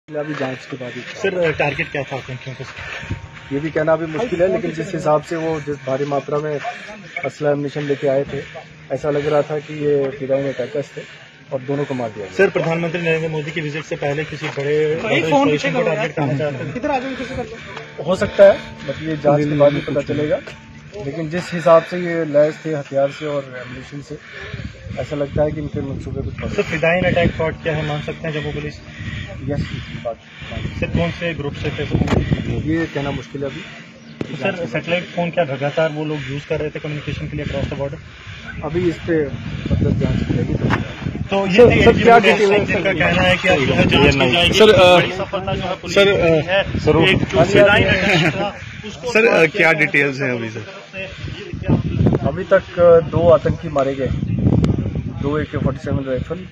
अभी जांच के बाद ही। सर टारगेट क्या था आतंकियों का? ये भी कहना अभी मुश्किल है, लेकिन जिस हिसाब से वो जिस भारी मात्रा में असला एमिशन लेके आए थे, ऐसा लग रहा था कि ये फिदाइन अटैकर्स थे और दोनों को मार दिया गया। सर प्रधानमंत्री नरेंद्र मोदी की विजिट से पहले किसी बड़े पोजीशन को टारगेट करना चाहते हैं? हो सकता है, मतलब ये जांच के बाद ही पता चलेगा, लेकिन जिस हिसाब से ये लैस थे हथियार से और एमिशन से, ऐसा लगता है कि इनके मंसूबे कुछ। सर फिदाइन अटैक प्लॉट क्या है, मान सकते हैं जम्मू पुलिस? यस, बात सर कौन से ग्रुप से थे? ये कहना मुश्किल है अभी। तो सर सैटेलाइट फोन क्या लगातार वो लोग यूज कर रहे थे कम्युनिकेशन के लिए अक्रॉस द बॉर्डर? अभी इस पे मतलब जांच की जाएगी। तो ये सर क्या डिटेल है? जिनका कहना है कि अब जो है जांच की जाएगी, सर बड़ी सफलता जो है पुलिस की है, एक जो फिदाइन अटैक था उसको सर क्या डिटेल्स हैं अभी सर? अभी तक 2 आतंकी मारे गए, 2 AK-47 राइफल,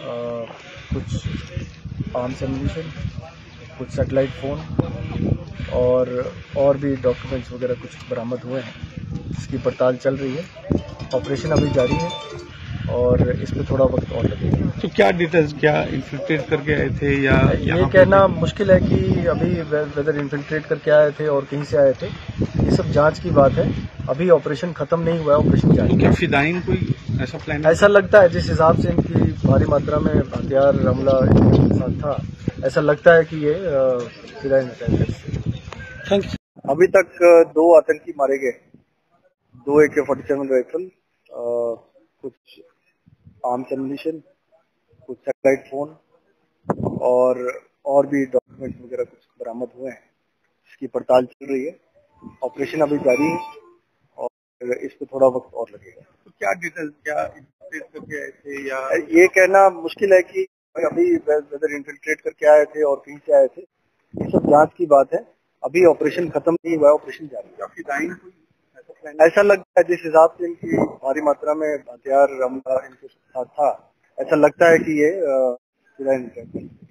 कुछ आर्म्स एम्यूनिशन, कुछ सैटेलाइट फोन और भी डॉक्यूमेंट्स वगैरह कुछ बरामद हुए हैं। इसकी पड़ताल चल रही है, ऑपरेशन अभी जारी है और इस पे थोड़ा वक्त और लगेगा। तो क्या डिटेल्स, क्या इन्फिल्ट्रेट करके आए थे या ये कहना मुश्किल है कि अभी वेदर इन्फिल्ट्रेट करके आए थे और कहीं से आए थे, ये सब जांच की बात है। अभी ऑपरेशन खत्म नहीं हुआ है, ऑपरेशन जारी है। क्या फिदाइन कोई ऐसा प्लान? ऐसा लगता है, जिस हिसाब से इनकी भारी मात्रा में हथियार हमला इनके साथ था, ऐसा लगता है कि ये फिदाइन अटैक। Thank you. अभी तक 2 आतंकी मारे गए, 2 AK-47 राइफल, कुछ आर्म्स एम्यूनिशन, कुछ सैटेलाइट फोन और भी डॉक्यूमेंट्स वगैरह कुछ बरामद हुए हैं। इसकी पड़ताल चल रही है, ऑपरेशन अभी जारी है और इस पे थोड़ा वक्त और लगेगा। तो क्या डिटेल्स, क्या इन्फिल्ट्रेट करके आए थे या ये कहना मुश्किल है कि अभी वेदर इन्फिल्ट्रेट करके आए थे और कहीं से आए थे, ये सब जांच की बात है। अभी ऑपरेशन खत्म नहीं हुआ है, ऑपरेशन जारी है। फिदाइन ऐसा लगता है, जिस हिसाब से इनकी भारी मात्रा में हथियार हमला इनके साथ था, ऐसा लगता है कि ये फिदाइन अटैक है।